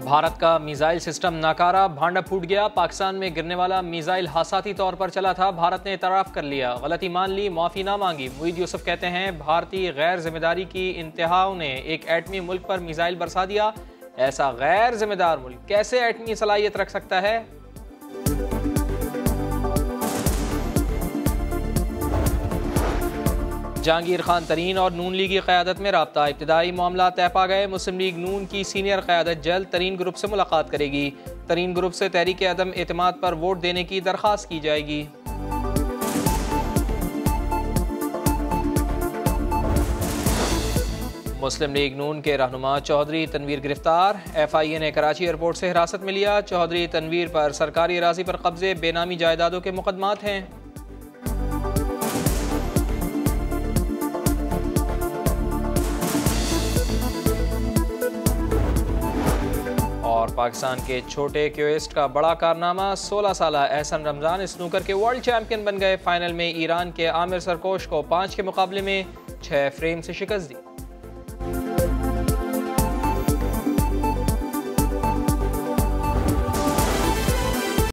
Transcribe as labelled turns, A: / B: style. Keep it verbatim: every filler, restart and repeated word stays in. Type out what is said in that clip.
A: भारत का missile system नाकारा, भांडा फूट गया। पाकिस्तान में गिरने वाला मिसाइल हादसाती तौर पर चला था, भारत ने इतराफ़ कर लिया, गलती मान ली, माफ़ी ना मांगी। मुईद यूसुफ कहते हैं भारतीय गैर जिम्मेदारी की इंतहाओं ने एक एटमी मुल्क पर मिसाइल बरसा दिया। ऐसा गैर जिम्मेदार मुल्क कैसे एटमी सलाहियत रख सकता है? जहांगीर खान तरीन और नून लीग की क़यादत में राब्ता, इब्तिदाई मामला तय पा गए। मुस्लिम लीग नून की सीनियर क़यादत जल्द तरीन ग्रुप से मुलाकात करेगी। तरीन ग्रुप से तहरीक अदम एतमाद पर वोट देने की दरख्वास्त की जाएगी। मुस्लिम लीग नून के रहनुमा चौधरी तनवीर गिरफ्तार, एफ आई ए ने कराची एयरपोर्ट से हिरासत में लिया। चौधरी तनवीर पर सरकारी अराजी पर कब्जे, बेनामी जायदादों के मुकदमात हैं। और पाकिस्तान के छोटे क्वेस्ट का बड़ा कारनामा, सोलह साला एहसन रमजान स्नूकर के वर्ल्ड चैंपियन बन गए। फाइनल में ईरान के आमिर सरकोश को पाँच के मुकाबले में छः फ्रेम से शिकस्त दी।